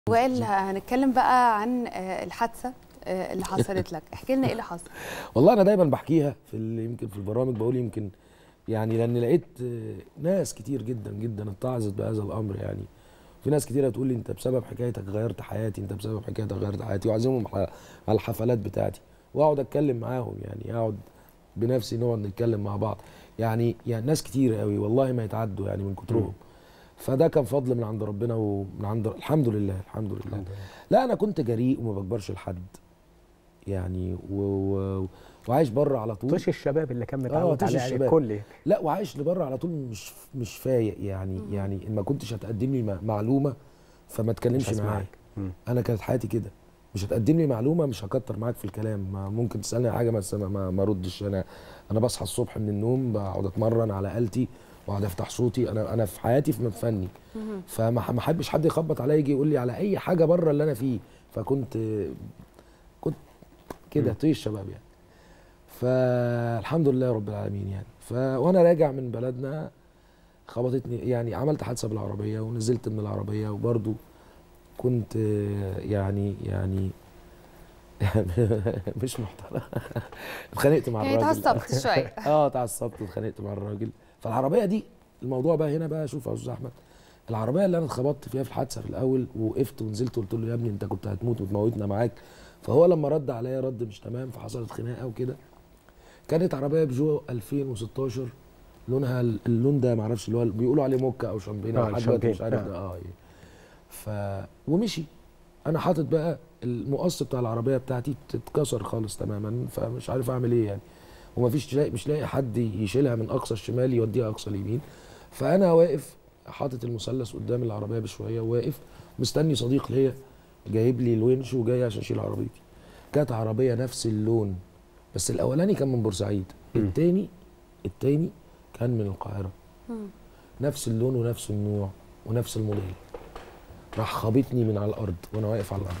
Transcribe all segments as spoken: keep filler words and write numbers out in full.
وائل، هنتكلم بقى عن الحادثه اللي حصلت لك. احكي لنا ايه اللي حصل. والله انا دايما بحكيها في يمكن في البرامج، بقول يمكن يعني لان لقيت ناس كتير جدا جدا اتعظت بهذا الامر. يعني في ناس كتير هتقول لي انت بسبب حكايتك غيرت حياتي، انت بسبب حكايتك غيرت حياتي، واعزمهم على الحفلات بتاعتي واقعد اتكلم معاهم، يعني اقعد بنفسي نقعد نتكلم مع بعض. يعني يعني ناس كتير قوي والله ما يتعدوا يعني من كترهم. فده كان فضل من عند ربنا ومن عند الحمد لله الحمد لله. الحمد لله. لا انا كنت جريء وما بكبرش لحد يعني و... و... وعايش بره على طول. طش الشباب اللي كان متعود عليه على الكل. لا وعايش لبره على طول، مش مش فايق يعني. مم. يعني ان ما كنتش هتقدم لي معلومه فما تكلمش معايا. انا كانت حياتي كده، مش هتقدم لي معلومه مش هكتر معاك في الكلام. ما ممكن تسالني حاجه ما ما, ما ردش. انا انا بصحى الصبح من النوم بقعد اتمرن على آلتي واقعد افتح صوتي. انا انا في حياتي في فني، فما ما احبش حد يخبط عليا يجي يقول لي على اي حاجه بره اللي انا فيه. فكنت كنت كده طيش الشباب يعني. فالحمد لله رب العالمين يعني. ف وانا راجع من بلدنا خبطتني، يعني عملت حادثه بالعربيه ونزلت من العربيه، وبرضو كنت يعني يعني مش محترم. اتخانقت مع يعني الراجل. اتعصبت شويه. اه اتعصبت واتخانقت مع الراجل. فالعربيه دي الموضوع بقى هنا بقى. شوف يا استاذ احمد، العربيه اللي انا اتخبطت فيها في الحادثه في الاول ووقفت ونزلت وقلت له يا ابني انت كنت هتموت وتموتنا معاك. فهو لما رد عليا رد مش تمام، فحصلت خناقه وكده. كانت عربيه بيجو ألفين وستاشر، لونها اللون ده ما اعرفش اللي هو بيقولوا عليه موكا او شامبين او حاجه مش عارف ده. اه ف ومشي. انا حاطط بقى المقص بتاع العربيه بتاعتي اتكسر خالص تماما، فمش عارف اعمل ايه يعني. ومفيش لاقي مش لاقي حد يشيلها من اقصى الشمال يوديها اقصى اليمين. فانا واقف حاطط المثلث قدام العربيه بشويه، واقف مستني صديق ليا جايب لي الونش وجاي عشان اشيل عربيتي. كانت عربيه نفس اللون، بس الاولاني كان من بورسعيد، التاني التاني كان من القاهره. نفس اللون ونفس النوع ونفس الموديل. راح خابطني من على الارض وانا واقف على الارض.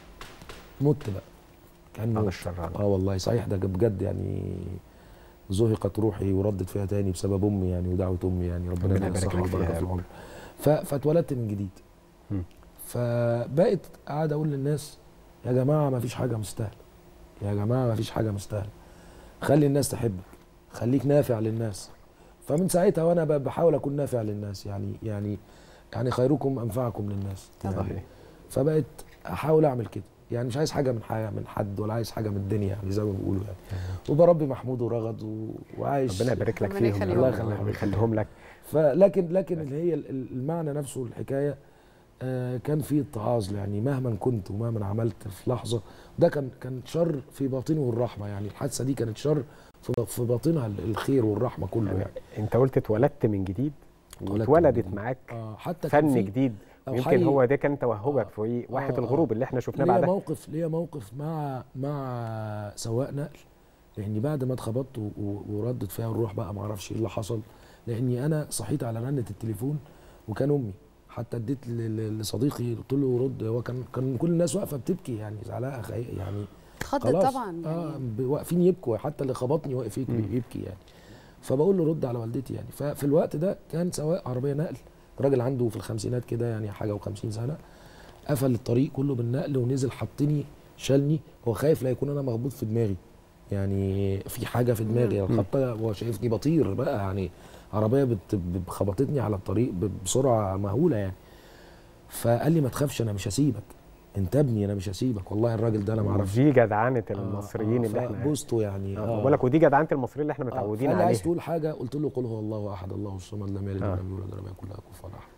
مت بقى. كان موت. اه والله صحيح ده بجد يعني. زهقت روحي وردت فيها تاني بسبب امي يعني ودعوه امي يعني. ربنا يبارك الصحه والبركه في العمر. فاتولدت من جديد. م. فبقيت قاعد اقول للناس يا جماعه ما فيش حاجه مستاهله، يا جماعه ما فيش حاجه مستاهله. خلي الناس تحبك، خليك نافع للناس. فمن ساعتها وانا بحاول اكون نافع للناس يعني يعني يعني خيركم انفعكم للناس. طبعا. يعني فبقيت احاول اعمل كده. يعني مش عايز حاجه من حاجه من حد ولا عايز حاجه من الدنيا يعني زي ما بيقولوا يعني. وبربي محمود ورغد و... وعايش. ربنا يبارك لك فيهم. الله يخليهم ويخليهم لك. فلكن لكن اللي هي المعنى نفسه الحكايه آه كان في اتعاظ يعني مهما كنت ومهما عملت في لحظه. ده كان كان شر في باطنه الرحمه يعني. الحادثه دي كانت شر في باطنها الخير والرحمه كله يعني, يعني. انت قلت اتولدت من جديد واتولدت معاك آه حتى فن جديد. يمكن هو ده كان توهجك آه في واحد آه الغروب اللي احنا شفناه بعدها. ليا موقف ليا موقف مع مع سواق نقل. لاني بعد ما اتخبطت وردت فيها الروح بقى ما اعرفش ايه اللي حصل. لاني انا صحيت على رنه التليفون وكان امي. حتى اديت لصديقي قلت له رد. هو كان كان كل الناس واقفه بتبكي يعني زعلانه يعني. اتخضت طبعا يعني. اه واقفين يبكوا، حتى اللي خبطني واقف يبكي يعني. فبقول له رد على والدتي يعني. ففي الوقت ده كان سواق عربيه نقل راجل عنده في الخمسينات كده يعني حاجه وخمسين سنه. قفل الطريق كله بالنقل ونزل حطني شالني. هو خايف لا يكون انا مخبوط في دماغي يعني في حاجه في دماغي. الخبطه هو شايفني بطير بقى يعني. عربيه خبطتني على الطريق بسرعه مهوله يعني. فقال لي ما تخافش انا مش هسيبك، انت ابني انا مش هسيبك. والله الراجل ده انا ما اعرفش. دي جدعنه المصريين. آه آه اللي احنا بوسته يعني. اه بقول لك ودي جدعنه المصريين اللي احنا متعودين آه عليها. عايز تقول حاجه قلت له قل هو الله احد الله الصمد لم يلد ولم يولد ولم يكن له كفوا احد.